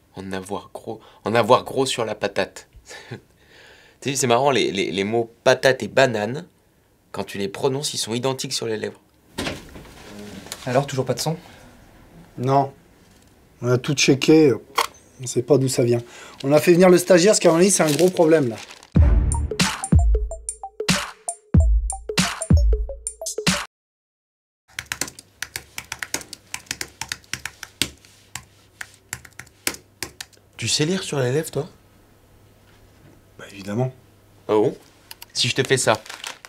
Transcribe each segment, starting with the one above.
En avoir gros sur la patate. Tu sais, c'est marrant, les mots patate et banane, quand tu les prononces, ils sont identiques sur les lèvres. Alors, toujours pas de son? Non. On a tout checké, on sait pas d'où ça vient. On a fait venir le stagiaire, parce qu'à mon avis, c'est un gros problème, là. Tu sais lire sur les lèvres, toi? Bah, évidemment. Ah bon? Si je te fais ça.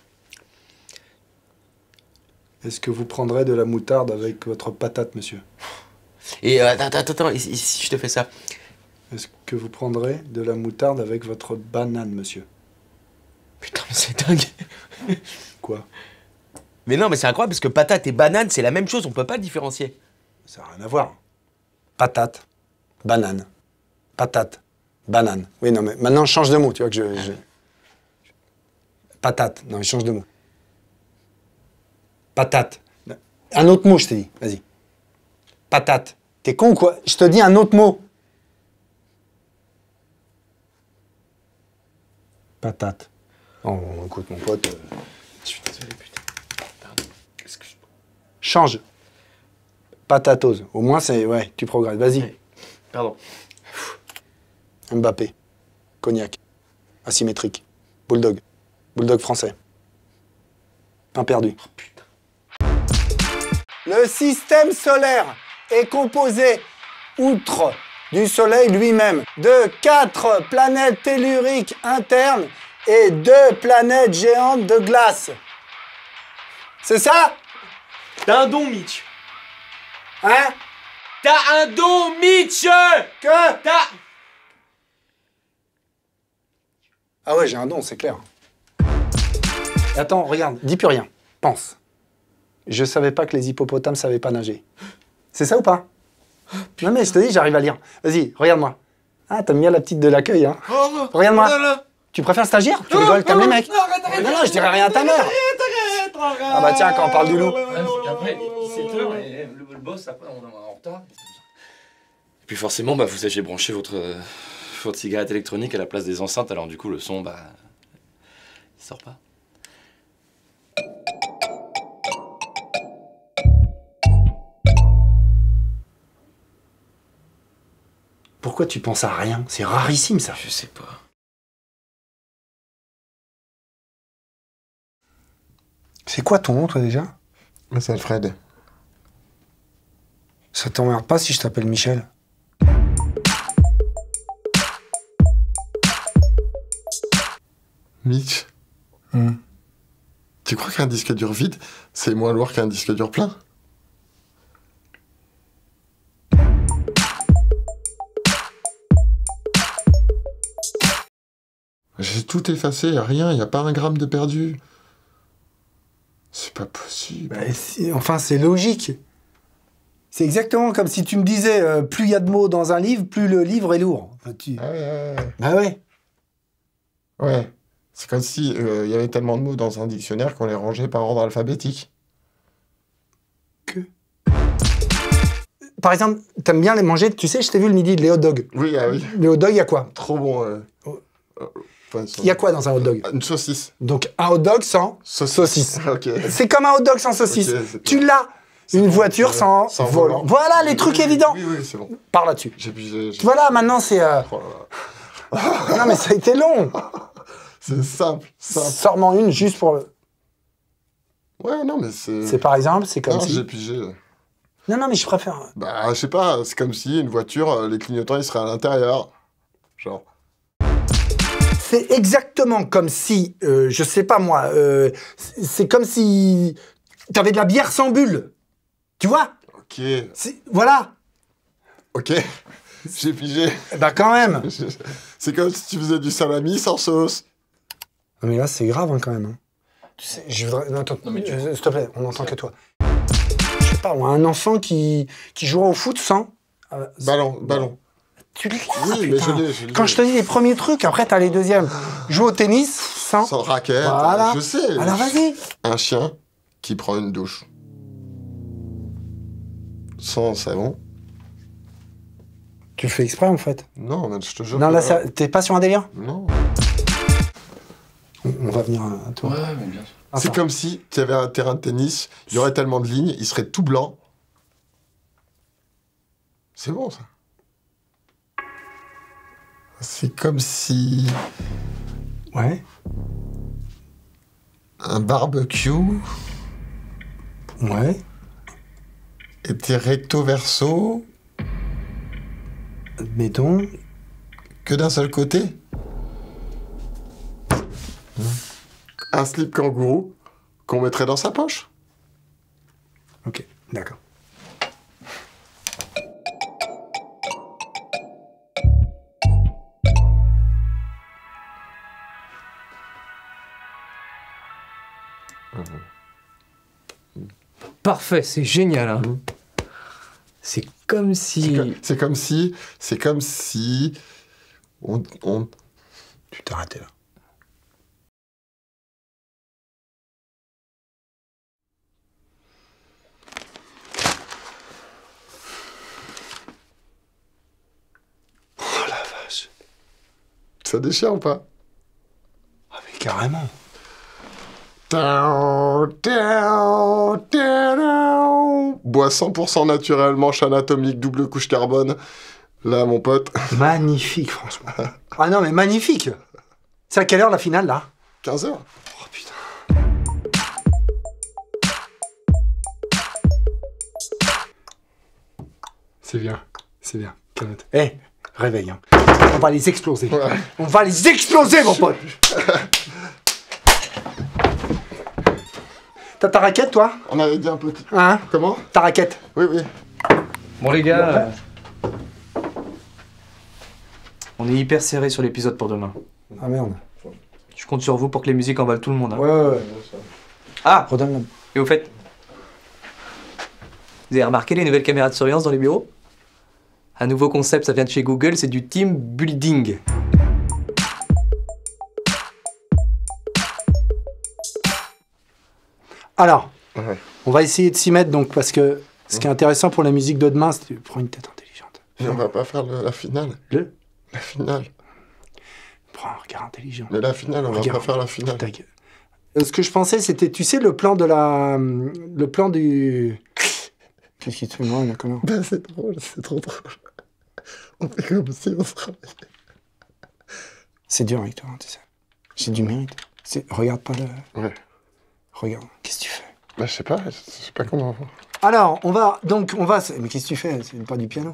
Est-ce que vous prendrez de la moutarde avec votre patate, monsieur? Et attends, et si je te fais ça? Est-ce que vous prendrez de la moutarde avec votre banane, monsieur? Putain, mais c'est dingue. Quoi? Mais non, mais c'est incroyable, parce que patate et banane, c'est la même chose, on peut pas le différencier. Ça n'a rien à voir. Patate, banane. Patate, banane. Oui, non, mais maintenant, je change de mot, tu vois que Patate, non, je change de mot. Patate. Un autre mot, je t'ai dit, vas-y. Patate. T'es con ou quoi? Je te dis un autre mot. Patate. Oh, écoute, mon pote... Je suis désolé, putain. Pardon. Excuse-moi. Change. Patatose. Au moins, c'est... Ouais, tu progresses. Vas-y. Ouais. Pardon. Mbappé. Cognac. Asymétrique. Bulldog. Bulldog français. Pain perdu. Oh, putain. Le système solaire est composé, outre du Soleil lui-même, de 4 planètes telluriques internes et 2 planètes géantes de glace. C'est ça? T'as un don, Mitch. Hein? T'as un don, Mitch. Que? T'as... Ah ouais, j'ai un don, c'est clair. Attends, regarde, dis plus rien. Pense. Je savais pas que les hippopotames savaient pas nager. C'est ça ou pas? Non mais je te dis, j'arrive à lire. Vas-y, regarde-moi. Ah, t'aimes bien la petite de l'accueil, hein? Oh, Regarde-moi. non, non. Tu préfères stagiaire? Tu rigoles comme les mecs. Non, arrête. Non, je dirais rien à ta mère. Ah bah tiens, quand on parle du loup. Après, 17h, et le boss, après, on est en retard. Et puis forcément, bah, vous avez branché votre cigarette électronique à la place des enceintes, alors du coup, le son, bah, il sort pas. Pourquoi tu penses à rien? C'est rarissime, ça. Je sais pas. C'est quoi ton nom, toi, déjà? C'est Alfred. Ça t'emmerde pas si je t'appelle Michel? Mitch, tu crois qu'un disque dur vide, c'est moins lourd qu'un disque dur plein? J'ai tout effacé, y a rien, y a pas un gramme de perdu. C'est pas possible. Bah, enfin, c'est logique. C'est exactement comme si tu me disais plus il y a de mots dans un livre, plus le livre est lourd. Enfin, Ah ouais. Bah ouais. Ouais. C'est comme si y avait tellement de mots dans un dictionnaire qu'on les rangeait par ordre alphabétique. Que? Par exemple, t'aimes bien les manger, tu sais, je t'ai vu le midi, les hot dogs. Oui, ah oui. Les hot dogs, il y a quoi? Trop bon. Il y a quoi dans un hot dog? Une saucisse. Donc un hot dog sans saucisse. Ok. C'est comme un hot dog sans saucisse. Ok, Tu l'as. Une voiture sans volant. Voilà les trucs évidents. Oui, c'est bon. Par là-dessus. J'ai... Voilà, maintenant c'est... Oh là là. Non mais ça a été long. C'est simple. Sors-m'en une juste pour le... Ouais, non, mais c'est... C'est par exemple, c'est comme Non, si... j'ai pigé. Non, mais je préfère... Bah, je sais pas, c'est comme si une voiture, les clignotants, ils seraient à l'intérieur. Genre... C'est exactement comme si, je sais pas moi, c'est comme si t'avais de la bière sans bulle. Tu vois? Ok. Voilà. Ok. J'ai pigé. Bah quand même. C'est comme si tu faisais du salami sans sauce. Non mais là, c'est grave hein, quand même. Hein. Tu sais, je voudrais... Non, attends, s'il te plaît, on n'entend que toi. Je sais pas, moi, un enfant qui jouera au foot sans... Ballon. Tu l'as, oui, putain. mais je l'ai. Quand je te dis les premiers trucs, après t'as les deuxièmes. Joue au tennis sans... Sans raquette. Voilà. Je sais. Alors vas-y. Un chien qui prend une douche. Sans savon. Tu le fais exprès en fait. Non, mais je te jure. Non, que là, t'es pas sur un délire? Non. On va venir à toi. Ouais, mais bien sûr. C'est comme si tu avais un terrain de tennis, il y aurait tellement de lignes, il serait tout blanc. C'est bon, ça. C'est comme si Ouais. un barbecue Ouais. était recto verso Mettons. que d'un seul côté. Un slip kangourou qu'on mettrait dans sa poche. Ok, d'accord. Parfait, c'est génial. Hein. C'est comme si... C'est comme si on Tu t'es arrêté là. Oh la vache. Ça déchire ou pas? Ah mais carrément. Bois 100% naturel, manche anatomique, double couche carbone. Là, mon pote, Magnifique, franchement. Ah non, mais magnifique. C'est à quelle heure la finale, là? 15h. Oh putain. C'est bien, c'est bien. Calme-toi. Eh, réveille, hein. On va les exploser. Ouais. On va les exploser, mon pote. T'as ta raquette, toi? On avait dit un petit. Hein? Comment? Ta raquette? Oui, oui. Bon les gars, on est hyper serré sur l'épisode pour demain. Ah merde. Je compte sur vous pour que les musiques emballent tout le monde. Hein. Ouais. Ah, Redonne-la. et au fait, vous avez remarqué les nouvelles caméras de surveillance dans les bureaux? Un nouveau concept, ça vient de chez Google, c'est du team building. Alors, Ouais. on va essayer de s'y mettre, donc, parce que ce qui est intéressant pour la musique de demain, c'est que tu prends une tête intelligente. Et on va pas faire la finale. La finale. Prends un regard intelligent. Mais la finale, on va Regarde. pas faire la finale. Ta gueule. Ce que je pensais, c'était, tu sais, le plan de la... Le plan du... Qu'est-ce qui te fait mal, là, comment? Ben, c'est drôle, c'est trop drôle. On fait comme si on se travaillait. C'est dur avec toi, hein, tu sais. J'ai du mérite. Regarde pas le... Ouais. Regarde. Qu'est-ce que tu fais? Ben, je sais pas comment. Alors, on va... Mais qu'est-ce que tu fais? C'est pas du piano.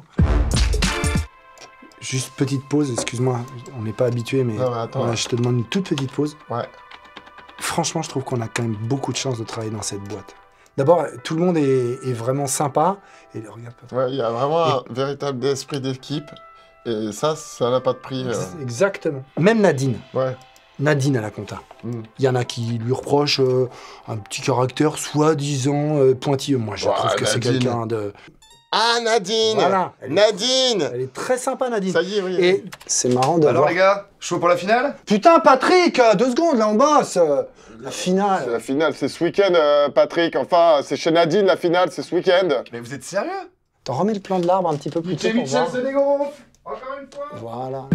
Juste petite pause, excuse-moi. On n'est pas habitué, mais... Non, mais attends. Voilà, je te demande une toute petite pause. Ouais. Franchement, je trouve qu'on a quand même beaucoup de chance de travailler dans cette boîte. D'abord, tout le monde est vraiment sympa. Et regarde pas trop. Ouais, il y a vraiment un véritable esprit d'équipe. Et ça n'a pas de prix. Exactement. Même Nadine. Ouais. Nadine à la compta. Mm. Il y en a qui lui reprochent un petit caractère soi-disant pointilleux. Moi, je Ouais, trouve que c'est Nadine. quelqu'un de... Ah, Nadine! Voilà. Nadine! Elle est très sympa, Nadine. Ça y est, oui. Et c'est marrant de Alors voir... les gars, chaud pour la finale? Putain, Patrick, 2 secondes, là, on bosse. La C'est finale. la finale, c'est ce week-end, Patrick. Enfin, c'est chez Nadine, la finale, c'est ce week-end. Mais vous êtes sérieux? T'en remets le plan de l'arbre un petit peu plus tôt pour voir. se dégonfle! Encore une fois! Voilà.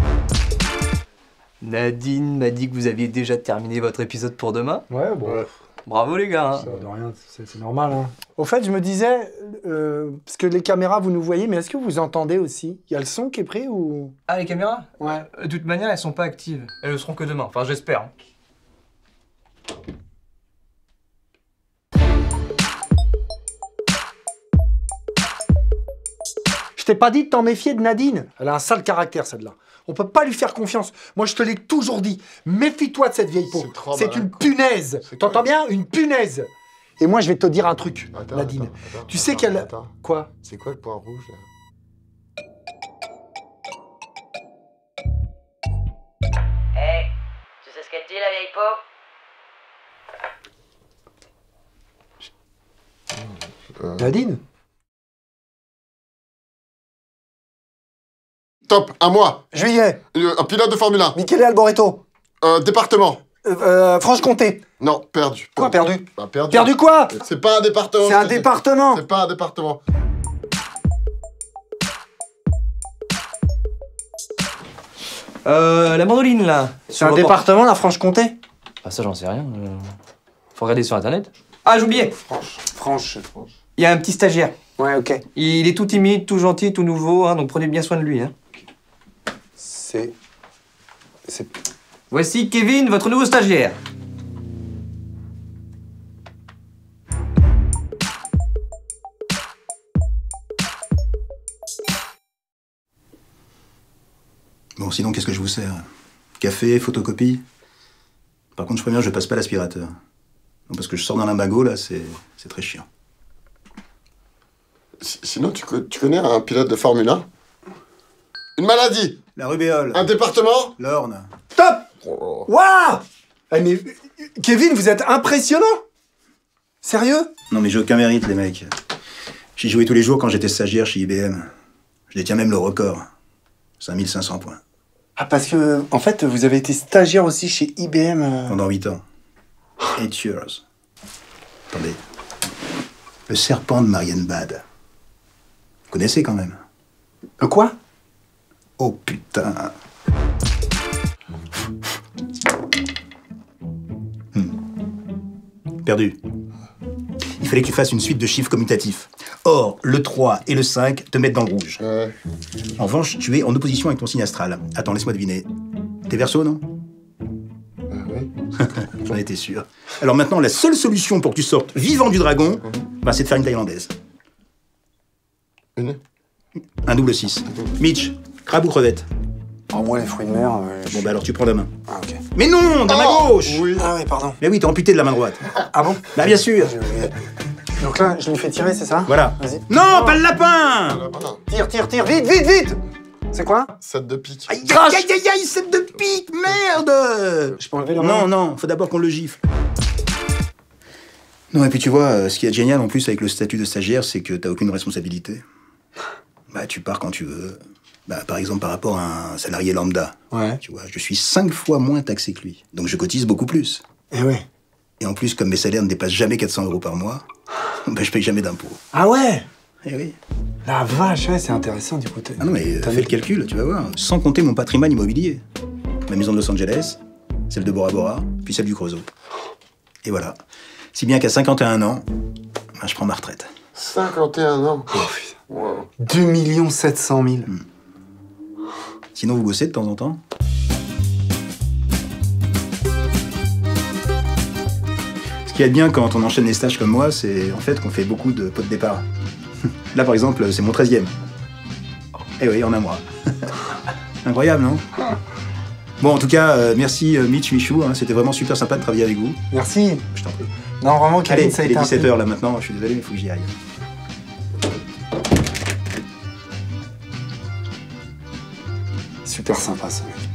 Nadine m'a dit que vous aviez déjà terminé votre épisode pour demain. Ouais, bon... Ouais. Bravo les gars. Hein. Ça, de rien, c'est normal. Hein. Au fait, je me disais, parce que les caméras, vous nous voyez, mais est-ce que vous entendez aussi? Il y a le son qui est pris ou... Ah, les caméras? Ouais. De toute manière, elles sont pas actives. Elles le seront que demain. Enfin, j'espère. Hein. Je t'ai pas dit de t'en méfier de Nadine. Elle a un sale caractère, celle-là. On peut pas lui faire confiance. Moi, je te l'ai toujours dit. Méfie-toi de cette vieille peau. C'est trop C'est malin. une punaise. C'est quoi? T'entends bien? Une punaise. Et moi, je vais te dire un truc, Attends, Nadine. attends, Tu sais attends, qu'elle... attends. Quoi? C'est quoi le point rouge, là? Hey, tu sais ce qu'elle dit, la vieille peau? Nadine? Top, à moi. Juillet. Un pilote de Formule 1. Michele Alboreto. Département. Franche-Comté. Non, perdu. Quoi, perdu? Bah, perdu. Perdu quoi? C'est pas un département. C'est un je te dis. département. C'est pas un département. La mandoline, là. C'est un département, la Franche-Comté? Ah, ça, j'en sais rien. Faut regarder sur Internet. Ah, j'ai oublié. Franche. Il y a un petit stagiaire. Ouais, ok. Il est tout timide, tout gentil, tout nouveau, hein, donc prenez bien soin de lui. Hein. C'est... Voici Kevin, votre nouveau stagiaire. Bon, sinon, qu'est-ce que je vous sers? Café, photocopie? Par contre, je préviens, je passe pas l'aspirateur. Non, parce que je sors d'un limbago, là, c'est très chiant. Sinon, tu connais un pilote de Formule 1? Une maladie? La rubéole. Un département? L'Orne. Top! Oh. Waouh! Mais Kevin, vous êtes impressionnant! Sérieux? Non, mais j'ai aucun mérite, les mecs. J'y jouais tous les jours quand j'étais stagiaire chez IBM. Je détiens même le record. 5500 points. Ah, parce que, en fait, vous avez été stagiaire aussi chez IBM. Pendant 8 ans. 8 years. Attendez. Le serpent de Marienbad. Vous connaissez quand même? Quoi? Oh putain. Perdu. Il fallait que tu fasses une suite de chiffres commutatifs. Or, le 3 et le 5 te mettent dans le rouge. Ouais. En revanche, tu es en opposition avec ton signe astral. Attends, laisse-moi deviner. T'es Verseau, non? Oui. J'en étais sûr. Alors maintenant, la seule solution pour que tu sortes vivant du dragon, bah, c'est de faire une thaïlandaise. Une? Un double 6. Mitch, crabe ou crevette? Oh, moi, les fruits de mer... Bon, bah alors tu prends la main. Ah, ok. Mais non, dans la gauche! Oui. Ah oui, pardon. Mais oui, t'es amputé de la main droite. Ah bon? Bah bien sûr. Donc là, je lui fais tirer, c'est ça? Voilà. Vas-y. Non, pas le lapin! Tire, vite! C'est quoi? 7 de pique. Aïe, aïe, aïe, aïe, 7 de pique, merde! Je peux enlever la main? Non, faut d'abord qu'on le gifle. Non, et puis tu vois, ce qui est génial en plus avec le statut de stagiaire, c'est que t'as aucune responsabilité. Bah, tu pars quand tu veux. Bah, par exemple, par rapport à un salarié lambda. Ouais. Tu vois, je suis 5 fois moins taxé que lui. Donc je cotise beaucoup plus. Eh ouais. Et en plus, comme mes salaires ne dépassent jamais 400 € par mois, bah, je paye jamais d'impôts. Ah ouais? Eh oui. La vache, ouais, c'est intéressant du coup. Ah non, mais fais le calcul, tu vas voir. Sans compter mon patrimoine immobilier. Ma maison de Los Angeles, celle de Bora Bora, puis celle du Creusot. Et voilà. Si bien qu'à 51 ans, bah, je prends ma retraite. 51 ans. Wow. 2 700 000. Sinon, vous bossez de temps en temps? Ce qui est bien quand on enchaîne les stages comme moi, c'est en fait qu'on fait beaucoup de pots de départ. Là, par exemple, c'est mon 13e. Eh oui, en un mois. Incroyable, non? Bon, en tout cas, merci Mitch, Michou, hein, c'était vraiment super sympa de travailler avec vous. Merci. Je t'en prie. Non, vraiment, Kevin, Allez, ça a il est été un 17h là maintenant, je suis désolé, mais il faut que j'y aille. super sympa, ce mec.